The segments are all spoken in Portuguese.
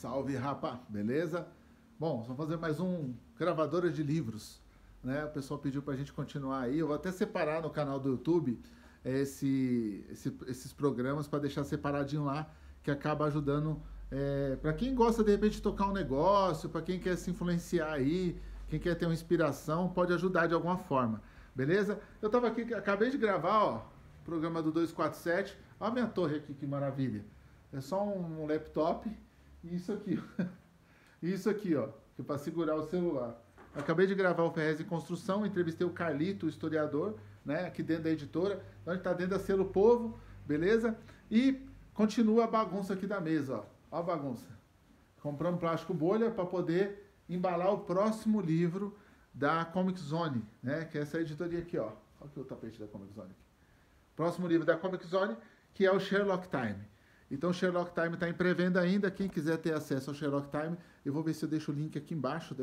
Salve, rapa, beleza? Bom, vamos fazer mais um Gravadora de Livros, né? O pessoal pediu pra gente continuar aí. Eu vou até separar no canal do YouTube esses programas para deixar separadinho lá, que acaba ajudando para quem gosta de repente de tocar um negócio, para quem quer se influenciar aí, quem quer ter uma inspiração, pode ajudar de alguma forma, beleza? Eu tava aqui, acabei de gravar, ó, o programa do 247. Olha a minha torre aqui, que maravilha. É só um laptop e isso aqui, isso aqui, ó, que é para segurar o celular. Acabei de gravar o Ferrez em Construção, entrevistei o Carlito, o historiador, né, aqui dentro da editora. Então a gente tá dentro da Selo Povo, beleza? E continua a bagunça aqui da mesa, ó. Ó a bagunça. Compramos plástico bolha para poder embalar o próximo livro da Comic Zone, né, que é essa editoria aqui, ó. Olha aqui o tapete da Comic Zone aqui. Próximo livro da Comic Zone, que é o Sherlock Time. Então o Sherlock Time está em pré-venda ainda. Quem quiser ter acesso ao Sherlock Time, eu vou ver se eu deixo o link aqui embaixo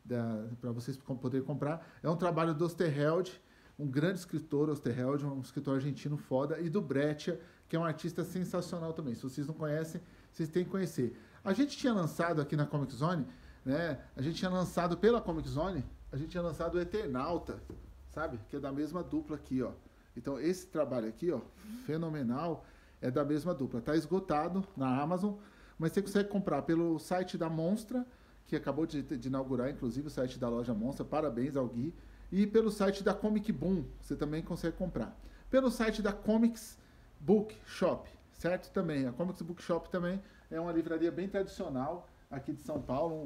para vocês poderem comprar. É um trabalho do Osterheld, um grande escritor, Osterheld, um escritor argentino foda, e do Breccia, que é um artista sensacional também. Se vocês não conhecem, vocês têm que conhecer. A gente tinha lançado aqui na Comic Zone, né? A gente tinha lançado pela Comic Zone, a gente tinha lançado o Eternauta, sabe? Que é da mesma dupla aqui, ó. Então esse trabalho aqui, ó, fenomenal, é da mesma dupla. Está esgotado na Amazon, mas você consegue comprar pelo site da Monstra, que acabou de inaugurar, inclusive, o site da loja Monstra. Parabéns ao Gui. E pelo site da Comic Boom, você também consegue comprar. Pelo site da Comics Book Shop, certo? Também. A Comics Book Shop também é uma livraria bem tradicional aqui de São Paulo,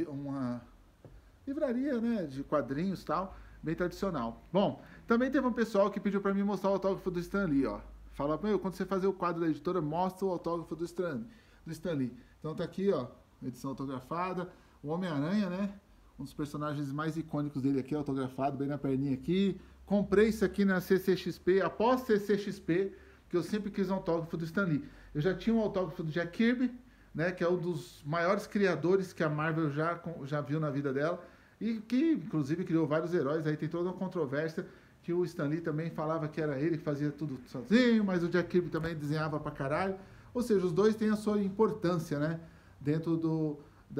uma livraria, né, de quadrinhos e tal, bem tradicional. Bom, também teve um pessoal que pediu para mim mostrar o autógrafo do Stan Lee, ó. Fala, meu, quando você fazer o quadro da editora, mostra o autógrafo do Stan Lee. Então tá aqui, ó, edição autografada. O Homem-Aranha, né? Um dos personagens mais icônicos dele aqui, autografado, bem na perninha aqui. Comprei isso aqui na CCXP, após CCXP, que eu sempre quis um autógrafo do Stan Lee. Eu já tinha um autógrafo do Jack Kirby, né? Que é um dos maiores criadores que a Marvel já viu na vida dela. E que, inclusive, criou vários heróis. Aí tem toda uma controvérsia que o Stan Lee também falava que era ele que fazia tudo sozinho, mas o Jack Kirby também desenhava pra caralho. Ou seja, os dois têm a sua importância, né, dentro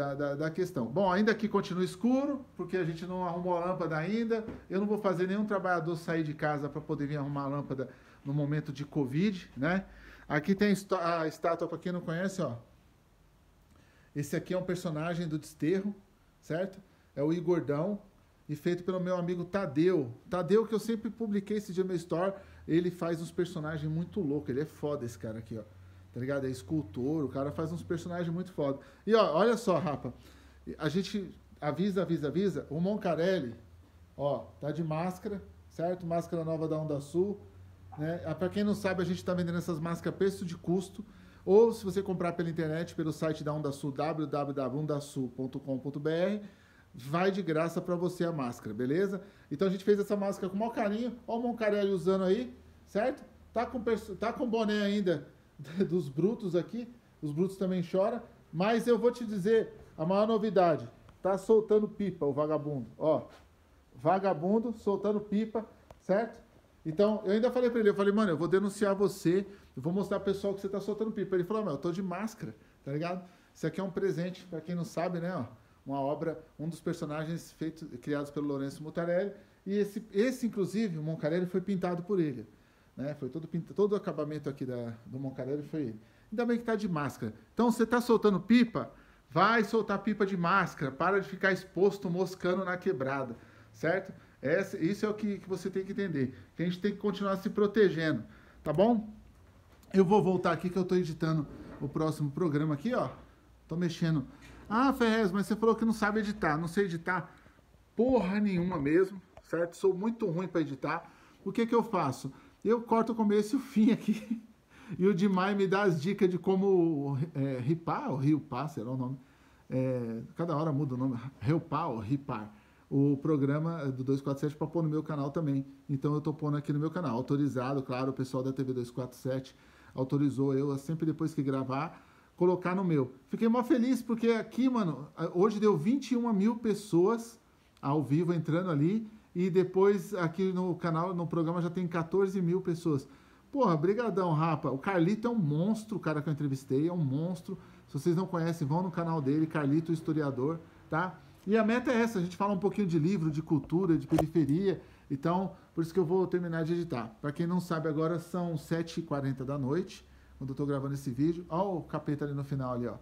da questão. Bom, ainda aqui continua escuro, porque a gente não arrumou a lâmpada ainda. Eu não vou fazer nenhum trabalhador sair de casa para poder vir arrumar a lâmpada no momento de Covid, né? Aqui tem a estátua, para quem não conhece, ó. Esse aqui é um personagem do Desterro, certo? É o Igordão, e feito pelo meu amigo Tadeu. Tadeu, que eu sempre publiquei esse dia no meu store. Ele faz uns personagens muito loucos. Ele é foda, esse cara aqui, ó. Tá ligado? É escultor. O cara faz uns personagens muito foda. E, ó, olha só, rapa. A gente avisa. O Moncarelli, ó, tá de máscara, certo? Máscara nova da Onda Sul. Né? Pra quem não sabe, a gente tá vendendo essas máscaras a preço de custo. Ou, se você comprar pela internet, pelo site da Onda Sul, www.ondasul.com.br, vai de graça para você a máscara, beleza? Então a gente fez essa máscara com o maior carinho. Ó o Moncarelli usando aí, certo? Tá com boné ainda dos Brutos aqui. Os Brutos também choram. Mas eu vou te dizer, a maior novidade, tá soltando pipa o vagabundo. Ó, vagabundo soltando pipa, certo? Então, eu ainda falei para ele, eu falei, mano, eu vou denunciar você, eu vou mostrar pro pessoal que você tá soltando pipa. Ele falou, meu, eu tô de máscara, tá ligado? Isso aqui é um presente, para quem não sabe, né, ó. Uma obra, um dos personagens criados pelo Lourenço Mutarelli. E esse inclusive, o Moncarelli, foi pintado por ele. Né? Foi todo o acabamento aqui do Moncarelli foi ele. Ainda bem que está de máscara. Então, você está soltando pipa, vai soltar pipa de máscara. Para de ficar exposto, moscando na quebrada. Certo? Isso é o que você tem que entender. Que a gente tem que continuar se protegendo. Tá bom? Eu vou voltar aqui que eu estou editando o próximo programa aqui, ó. Estou mexendo. Ah, Ferrez, mas você falou que não sabe editar. Não sei editar porra nenhuma mesmo, certo? Sou muito ruim para editar. O que eu faço? Eu corto o começo e o fim aqui. E o Dimai me dá as dicas de como ripar, ou riupar, sei lá o nome. Cada hora muda o nome. Riupar ou ripar. O programa do 247 para pôr no meu canal também. Então eu estou pondo aqui no meu canal. Autorizado, claro, o pessoal da TV 247 autorizou eu, sempre depois que gravar, colocar no meu. Fiquei mó feliz porque aqui, mano, hoje deu 21 mil pessoas ao vivo entrando ali e depois aqui no canal, no programa já tem 14 mil pessoas. Porra, brigadão, rapa. O Carlito é um monstro, o cara que eu entrevistei, é um monstro. Se vocês não conhecem, vão no canal dele, Carlito Historiador, tá? E a meta é essa, a gente fala um pouquinho de livro, de cultura, de periferia. Então, por isso que eu vou terminar de editar. Para quem não sabe, agora são 7h40 da noite, quando eu estou gravando esse vídeo. Olha o capeta ali no final, ali, ó.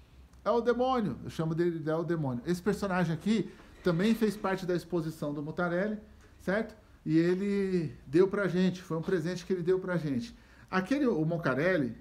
É o demônio, eu chamo dele de É o Demônio. Esse personagem aqui também fez parte da exposição do Mutarelli, certo? E ele deu pra gente, foi um presente que ele deu pra gente. O Moncarelli,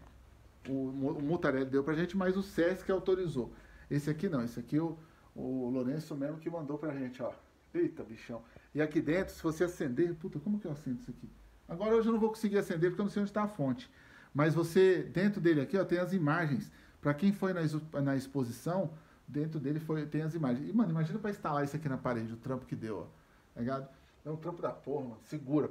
o Mutarelli deu pra gente, mas o Sesc autorizou. Esse aqui não, esse aqui o Lourenço mesmo que mandou pra gente, ó. Eita, bichão. E aqui dentro, se você acender... Puta, como que eu acendo isso aqui? Agora hoje eu não vou conseguir acender porque eu não sei onde está a fonte. Mas você, dentro dele aqui, ó, tem as imagens. Para quem foi na exposição, dentro dele tem as imagens. E, mano, imagina para instalar isso aqui na parede, o trampo que deu, ó. Tá ligado? É um trampo da porra, mano. Segura,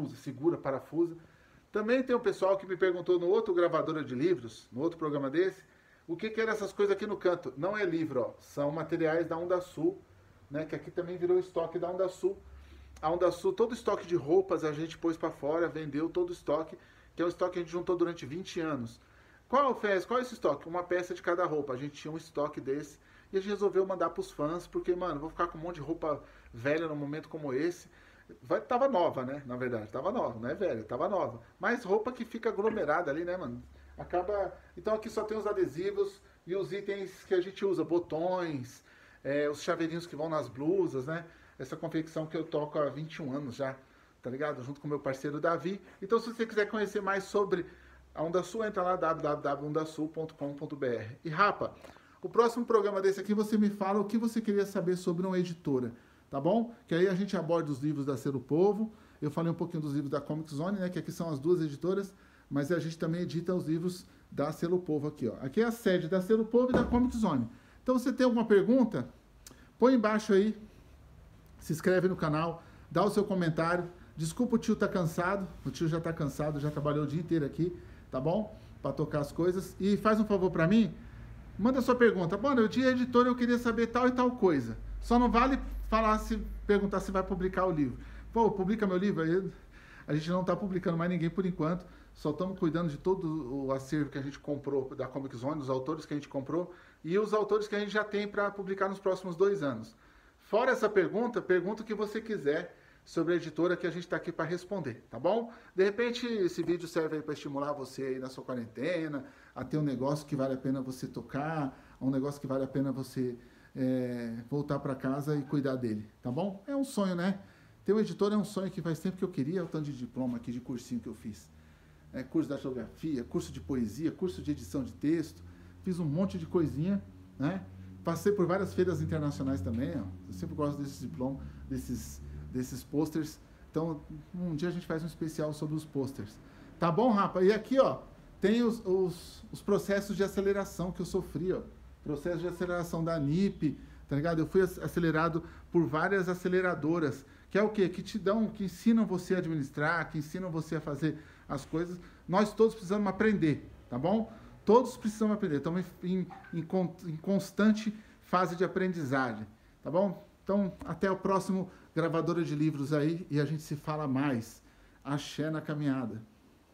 parafusa. Também tem um pessoal que me perguntou no outro gravadora de livros, no outro programa desse, o que eram essas coisas aqui no canto. Não é livro, ó. São materiais da Onda Sul, né, que aqui também virou estoque da Onda Sul. A Onda Sul, todo o estoque de roupas a gente pôs para fora, vendeu todo o estoque, que é um estoque que a gente juntou durante 20 anos. Qual é esse estoque? Uma peça de cada roupa. A gente tinha um estoque desse e a gente resolveu mandar pros fãs, porque, mano, vou ficar com um monte de roupa velha num momento como esse. Tava nova, né? Na verdade, tava nova, não é velha, tava nova. Mas roupa que fica aglomerada ali, né, mano? Então aqui só tem os adesivos e os itens que a gente usa, botões, os chaveirinhos que vão nas blusas, né? Essa confecção que eu toco há 21 anos já, tá ligado? Junto com meu parceiro Davi. Então, se você quiser conhecer mais sobre a Onda Sul, entra lá, www.ondasul.com.br. E, rapa, o próximo programa desse aqui, você me fala o que você queria saber sobre uma editora, tá bom? Que aí a gente aborda os livros da Selo Povo. Eu falei um pouquinho dos livros da Comic Zone, né? Que aqui são as duas editoras, mas a gente também edita os livros da Selo Povo aqui, ó. Aqui é a sede da Selo Povo e da Comic Zone. Então, você tem alguma pergunta? Põe embaixo aí, se inscreve no canal, dá o seu comentário. Desculpa, o tio tá cansado, o tio já tá cansado, já trabalhou o dia inteiro aqui, tá bom? Para tocar as coisas. E faz um favor para mim, manda sua pergunta. Bom, eu de editor eu queria saber tal e tal coisa. Só não vale perguntar se vai publicar o livro. Pô, publica meu livro? Aí a gente não tá publicando mais ninguém por enquanto. Só estamos cuidando de todo o acervo que a gente comprou da Comic Zone, os autores que a gente comprou e os autores que a gente já tem para publicar nos próximos 2 anos. Fora essa pergunta o que você quiser sobre a editora que a gente está aqui para responder, tá bom? De repente esse vídeo serve aí para estimular você aí na sua quarentena, a ter um negócio que vale a pena você tocar, um negócio que vale a pena você voltar para casa e cuidar dele, tá bom? É um sonho, né? Ter um editor é um sonho que faz tempo que eu queria, o tanto de diploma aqui, de cursinho que eu fiz. Curso de datilografia, curso de poesia, curso de edição de texto, fiz um monte de coisinha, né? Passei por várias feiras internacionais também, ó. Eu sempre gosto desses diplomas, desses posters. Então, um dia a gente faz um especial sobre os posters. Tá bom, rapa? E aqui, ó, tem os processos de aceleração que eu sofri, ó. Processo de aceleração da NIP, tá ligado? Eu fui acelerado por várias aceleradoras, que é o quê? Que que ensinam você a administrar, que ensinam você a fazer as coisas. Nós todos precisamos aprender, tá bom? Todos precisam aprender, estamos em constante fase de aprendizagem, tá bom? Então, até o próximo Gravadora de Livros aí e a gente se fala mais. Axé na caminhada.